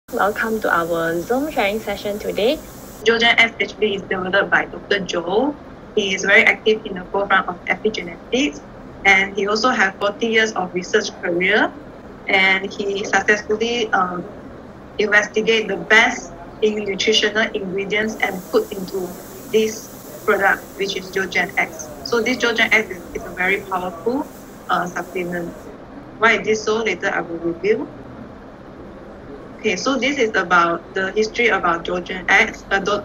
Welcome to our Zoom sharing session today. Zhougen X actually is developed by Dr. Zhou. He is very active in the forefront of epigenetics, and he also has 40 years of research career, and he successfully investigate the best in nutritional ingredients and put into this product, which is Zhougen X. So this Zhougen X is a very powerful supplement. Why is this so? Later I will review. Okay, so this is about the history about Zhougen X, the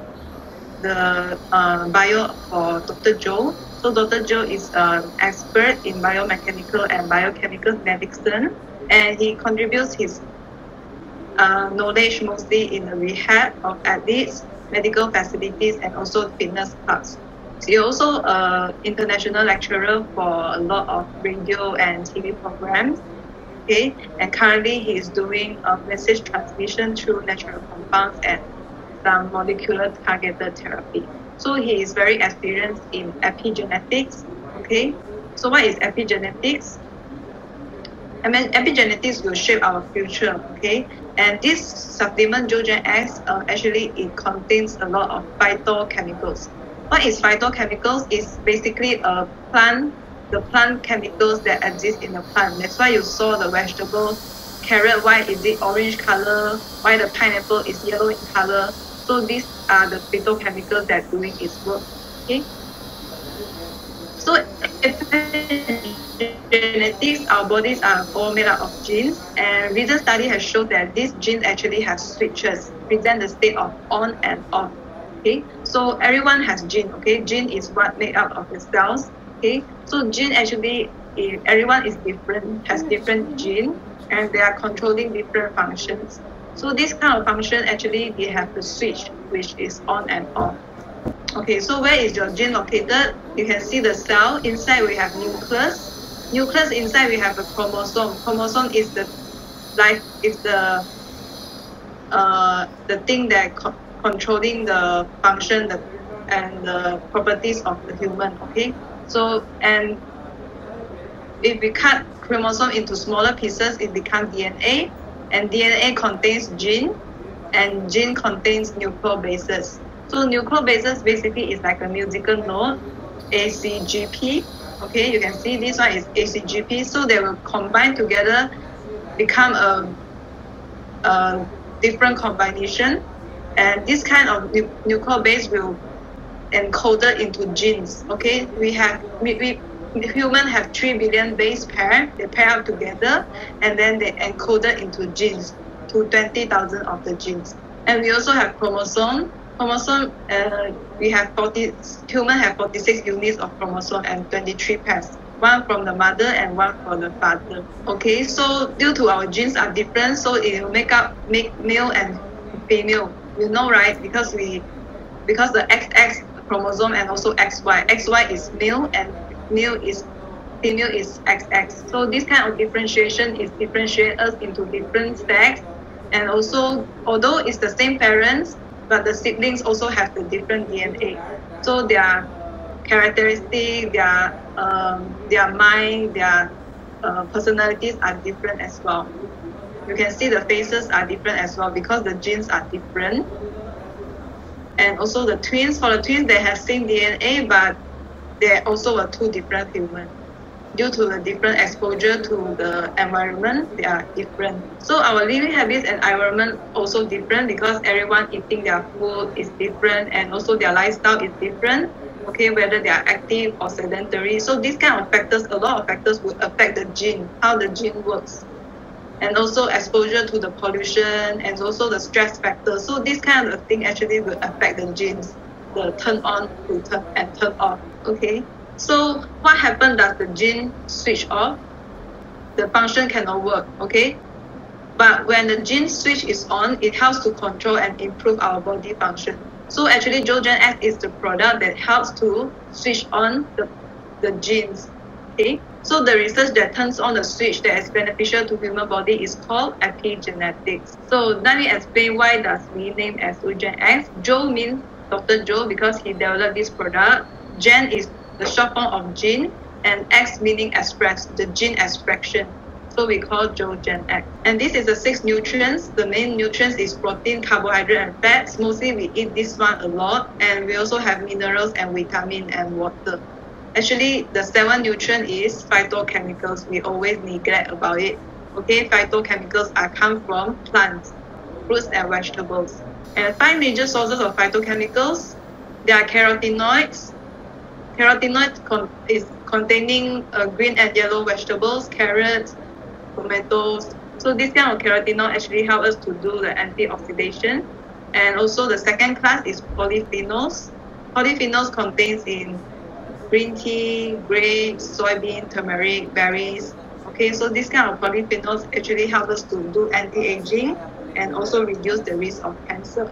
bio for Dr. Zhou. So Dr. Zhou is an expert in biomechanical and biochemical medicine, and he contributes his knowledge mostly in the rehab of athletes, medical facilities, and also fitness clubs. He also an international lecturer for a lot of radio and TV programs. Okay, and currently he is doing a message transmission through natural compounds and some molecular targeted therapy. So he is very experienced in epigenetics. Okay, so what is epigenetics? I mean, epigenetics will shape our future. Okay, and this supplement Zhougen X actually it contains a lot of phytochemicals. What is phytochemicals? Is basically a plant. The plant chemicals that exist in the plant. That's why you saw the vegetable carrot, why is it orange color, why the pineapple is yellow in color. So these are the phytochemicals that doing its work. Okay. So genetics, our bodies are all made up of genes, and recent study has shown that these genes actually have switches, present the state of on and off. Okay, so everyone has gene. Okay, gene is what made up of the cells. Okay, so gene actually, everyone is different, has different gene, and they are controlling different functions. So this kind of function actually they have the switch, which is on and off. Okay, so where is your gene located? You can see the cell. Inside we have nucleus. Nucleus inside we have a chromosome. Chromosome is the thing that controlling the function and the properties of the human. Okay. So, and if we cut chromosome into smaller pieces, it becomes DNA, and DNA contains gene, and gene contains nucleobases. So nucleobases basically is like a musical note, ACGP. Okay, you can see this one is ACGP. So they will combine together, become a different combination, and this kind of nucleobase will encoded into genes. Okay, we human have 3 billion base pair. They pair up together, and then they encoded into genes to 20,000 of the genes. And we also have chromosome. We have human have 46 units of chromosome and 23 pairs. One from the mother and one from the father. Okay, so due to our genes are different, so it will make male and female. You know, right? Because the XX chromosome and also XY. XY is male and female is XX. So this kind of differentiation is differentiate us into different sex, and also although it's the same parents, but the siblings also have the different DNA. So their characteristics, their mind, their personalities are different as well. You can see the faces are different as well because the genes are different. And also the twins, for the twins, they have same DNA, but they also are two different humans. Due to the different exposure to the environment, they are different. So our living habits and environment also different because everyone eating their food is different, and also their lifestyle is different. Okay, whether they are active or sedentary. So these kind of factors, a lot of factors will affect the gene, how the gene works. And also exposure to the pollution, and also the stress factor. So this kind of thing actually will affect the genes, the turn on and turn off. Okay, so what happens does the gene switch off? The function cannot work. Okay, but when the gene switch is on, it helps to control and improve our body function. So actually Zhougen X is the product that helps to switch on the genes. Okay, so the research that turns on the switch that is beneficial to human body is called epigenetics. So let me explain why does we name as Zhougen X. Zhou means Dr. Zhou because he developed this product. Gen is the short form of gene, and X meaning express, the gene expression. So we call Zhou-Gen X. And this is the 6 nutrients. The main nutrients is protein, carbohydrate, and fats. Mostly we eat this one a lot. And we also have minerals and vitamin and water. Actually, the 7th nutrient is phytochemicals. We always neglect about it. Okay, phytochemicals are come from plants, fruits and vegetables. And 5 major sources of phytochemicals, they are carotenoids. Carotenoid is containing green and yellow vegetables, carrots, tomatoes. So this kind of carotenoid actually help us to do the antioxidation. And also the second class is polyphenols. Polyphenols contains in green tea, grapes, soybean, turmeric, berries. Okay, so this kind of polyphenols actually help us to do anti-aging and also reduce the risk of cancer.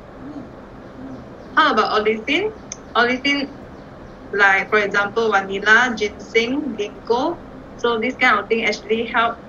How about olefin? Olefin, like for example, vanilla, ginseng, ginkgo. So this kind of thing actually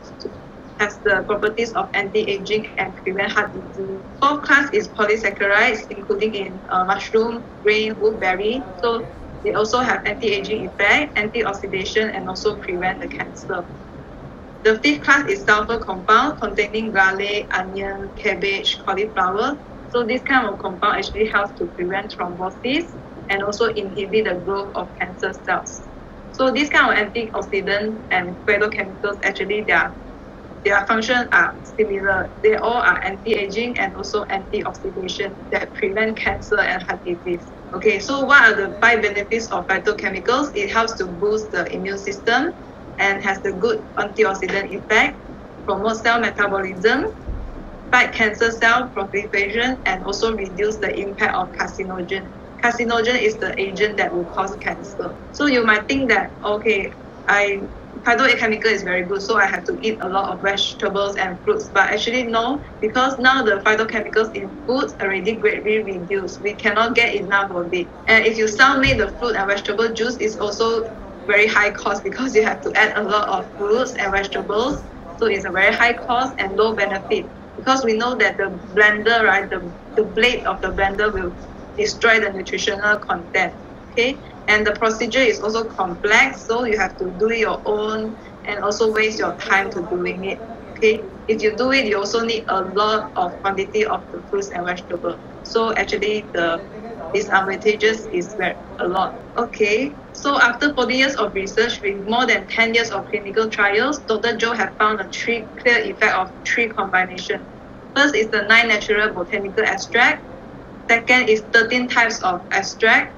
has the properties of anti-aging and prevent heart disease. Fourth class is polysaccharides, including in mushroom, grain, woodberry. So they also have anti-aging effect, antioxidation, and also prevent the cancer. The fifth class is sulfur compound containing garlic, onion, cabbage, cauliflower. So this kind of compound actually helps to prevent thrombosis and also inhibit the growth of cancer cells. So these kind of antioxidant and phytochemicals actually their functions are similar. They all are anti-aging and also antioxidation that prevent cancer and heart disease. Okay, so what are the 5 benefits of phytochemicals? It helps to boost the immune system and has the good antioxidant effect, promote cell metabolism, fight cancer cell proliferation, and also reduce the impact of carcinogen. Carcinogen is the agent that will cause cancer. So you might think that, okay, phytochemical is very good, so I have to eat a lot of vegetables and fruits. But actually no, because now the phytochemicals in foods already greatly reduced. We cannot get enough of it. And if you self-made the fruit and vegetable juice, is also very high cost because you have to add a lot of fruits and vegetables. So it's a very high cost and low benefit. Because we know that the blender, right, the blade of the blender will destroy the nutritional content. Okay, and the procedure is also complex, so you have to do it your own and also waste your time to doing it. Okay, if you do it, you also need a lot of quantity of the fruits and vegetables. So actually the disadvantages is a lot. Okay, so after 40 years of research with more than 10 years of clinical trials, Dr. Zhou have found a clear effect of 3 combinations. First is the 9 natural botanical extract. Second is 13 types of extract.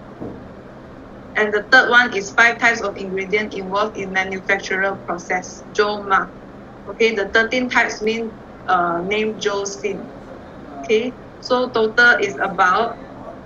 And the third one is 5 types of ingredients involved in manufacturing process, Zhou-Ma. Okay, the 13 types mean name Zhou-Sin. Okay, so total is about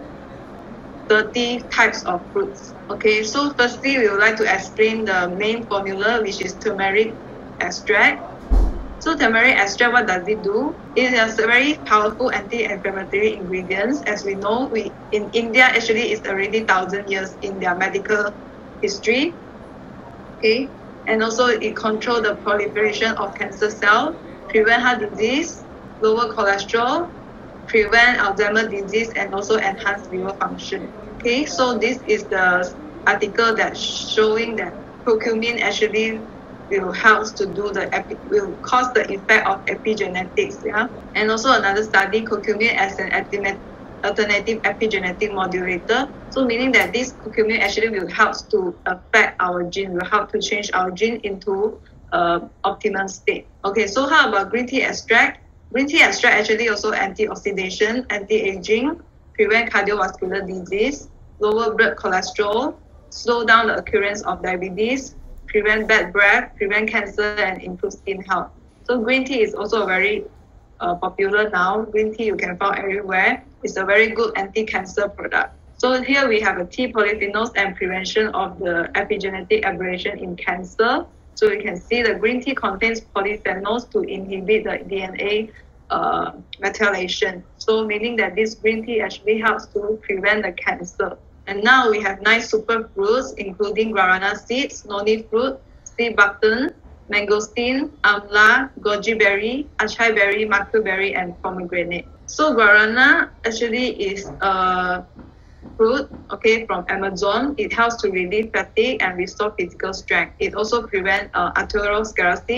30 types of fruits. Okay, so firstly, we would like to explain the main formula, which is turmeric extract. So turmeric extract, what does it do? It has a very powerful anti-inflammatory ingredients. As we know, in India actually it's already 1,000 years in their medical history. Okay, and also it controls the proliferation of cancer cells, prevent heart disease, lower cholesterol, prevent Alzheimer's disease, and also enhance liver function. Okay, so this is the article that's showing that curcumin actually will help to do will cause the effect of epigenetics. Yeah, and also another study, curcumin as an alternative epigenetic modulator. So meaning that this curcumin actually will help to affect our gene, will help to change our gene into optimum state. Okay, so how about green tea extract? Green tea extract actually also antioxidation, anti-aging, prevent cardiovascular disease, lower blood cholesterol, slow down the occurrence of diabetes, prevent bad breath, prevent cancer, and improve skin health. So green tea is also very popular now. Green tea you can find everywhere. It's a very good anti-cancer product. So here we have a tea polyphenols and prevention of the epigenetic aberration in cancer. So you can see the green tea contains polyphenols to inhibit the DNA methylation. So meaning that this green tea actually helps to prevent the cancer. And now we have 9 superfruits, including guarana seeds, noni fruit, sea button, mangosteen, amla, goji berry, acai berry, maca berry, and pomegranate. So guarana actually is a fruit, okay, from Amazon. It helps to relieve fatigue and restore physical strength. It also prevents arteriosclerosis,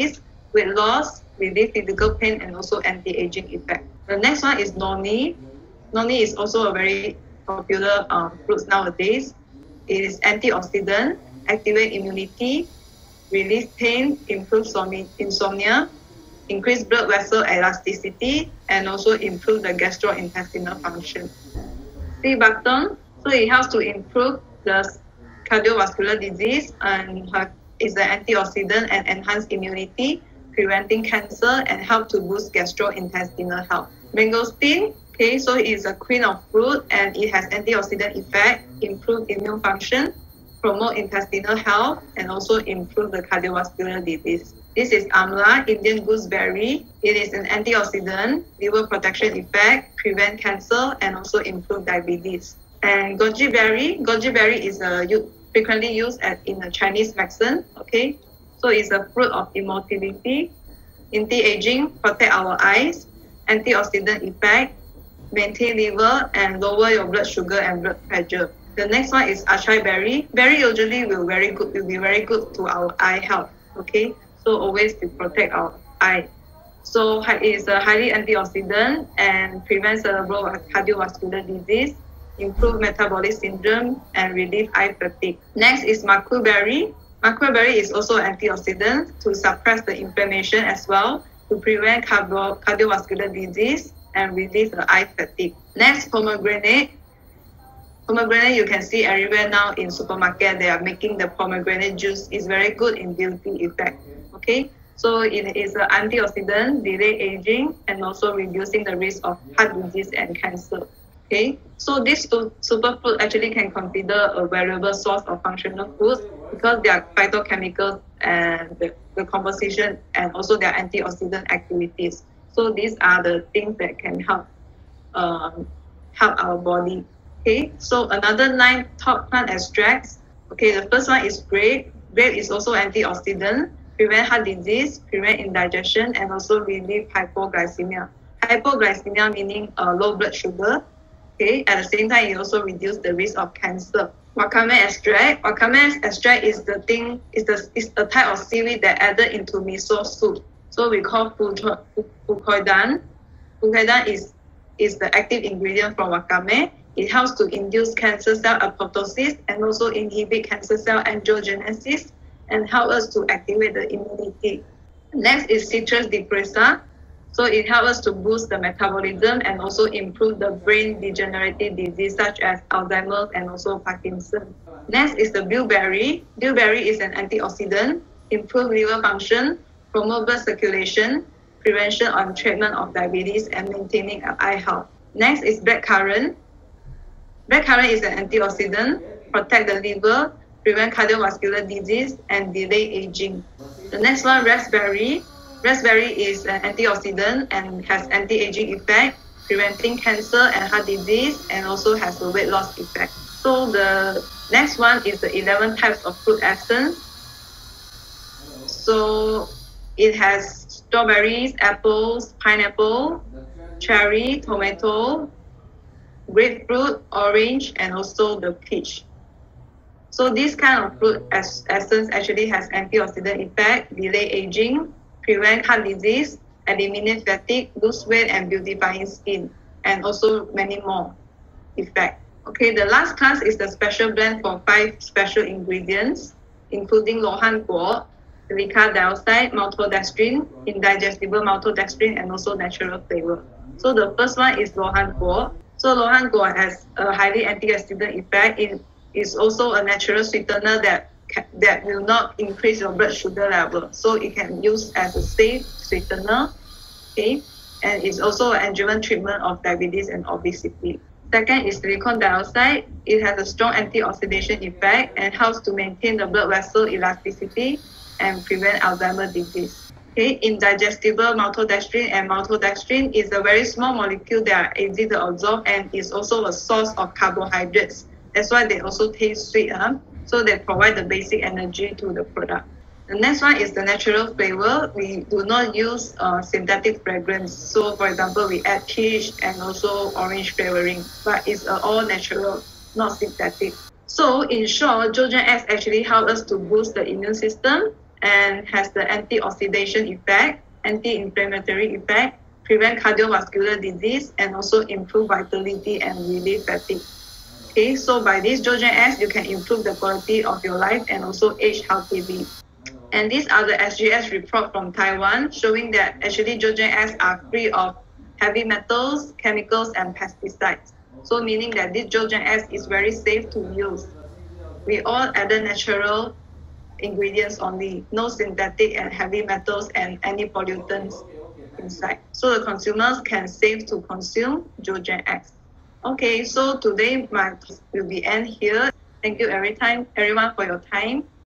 weight loss, relief physical pain, and also anti-aging effect. The next one is noni. Noni is also a very popular fruit nowadays. It is antioxidant, activate immunity, relieve pain, improve insomnia, increase blood vessel elasticity, and also improve the gastrointestinal function. Sea buckthorn, so it helps to improve the cardiovascular disease and is an antioxidant and enhance immunity, preventing cancer and help to boost gastrointestinal health. Mangosteen, okay, so it is a queen of fruit and it has antioxidant effect, improve immune function, promote intestinal health, and also improve the cardiovascular disease. This is amla, Indian gooseberry. It is an antioxidant, liver protection effect, prevent cancer, and also improve diabetes. And goji berry is frequently used in the Chinese medicine. Okay, so it's a fruit of immortality, anti-aging, protect our eyes, antioxidant effect, maintain liver, and lower your blood sugar and blood pressure. The next one is acai berry. Berry usually will be very good to our eye health. Okay, so always to protect our eye. So it is a highly antioxidant and prevents cerebral cardiovascular disease, improve metabolic syndrome, and relieve eye fatigue. Next is maqueberry. Maqueberry is also an antioxidant to suppress the inflammation as well, to prevent cardiovascular disease and relieve the eye fatigue. Next, pomegranate. Pomegranate you can see everywhere now in supermarket. They are making the pomegranate juice. It's very good in beauty effect. Okay, so it is an antioxidant, delay aging, and also reducing the risk of heart disease and cancer. Okay, so this superfood actually can consider a valuable source of functional foods because they are phytochemicals and the composition and also their antioxidant activities. So these are the things that can help our body. Okay, so another 9 top plant extracts. Okay, the first one is grape. Grape is also antioxidant, prevent heart disease, prevent indigestion, and also relieve hypoglycemia. Hypoglycemia meaning low blood sugar. Okay, at the same time, it also reduces the risk of cancer. Wakame extract. Wakame extract is a type of seaweed that added into miso soup. So we call fukoidan. Fukoidan is the active ingredient from wakame. It helps to induce cancer cell apoptosis and also inhibit cancer cell angiogenesis and help us to activate the immunity. Next is citrus depressa. So it helps us to boost the metabolism and also improve the brain degenerative disease such as Alzheimer's and also Parkinson's. Next is the bilberry. Bilberry is an antioxidant, improve liver function, promote blood circulation, prevention and treatment of diabetes, and maintaining eye health. Next is blackcurrant. Blackcurrant is an antioxidant, protect the liver, prevent cardiovascular disease, and delay aging. The next one, raspberry. Raspberry is an antioxidant and has anti-aging effect, preventing cancer and heart disease, and also has a weight loss effect. So the next one is the 11 types of fruit essence. So it has strawberries, apples, pineapple, cherry, tomato, grapefruit, orange, and also the peach. So this kind of fruit essence actually has antioxidant effect, delay aging, prevent heart disease, eliminate fatigue, lose weight, and beautifying skin, and also many more effects. Okay, the last class is the special blend for 5 special ingredients, including lohan guo, silica dioxide, maltodextrin, indigestible maltodextrin, and also natural flavor. So the first one is lohan guo. So lohan guo has a highly antioxidant effect. It is also a natural sweetener that will not increase your blood sugar level. So it can use as a safe sweetener. Okay, and it's also an adjuvant treatment of diabetes and obesity. Second is silicon dioxide. It has a strong antioxidation effect and helps to maintain the blood vessel elasticity and prevent Alzheimer's disease. Okay, indigestible maltodextrin, and maltodextrin is a very small molecule that are easy to absorb and is also a source of carbohydrates. That's why they also taste sweet. So they provide the basic energy to the product. The next one is the natural flavor. We do not use synthetic fragrance. So for example, we add peach and also orange flavoring, but it's all natural, not synthetic. So in short, Zhou Zhen X actually helps us to boost the immune system and has the antioxidation effect, anti-inflammatory effect, prevent cardiovascular disease, and also improve vitality and relieve fatigue. Okay, so by this Zhoujin X, you can improve the quality of your life and also age healthily. And these are the SGS report from Taiwan showing that actually Zhoujin X are free of heavy metals, chemicals, and pesticides. So meaning that this Zhoujin X is very safe to use. We all added natural ingredients only, no synthetic and heavy metals and any pollutants inside. So the consumers can save to consume Zhoujin X. Okay, so today my talk will be end here. Thank you everyone for your time.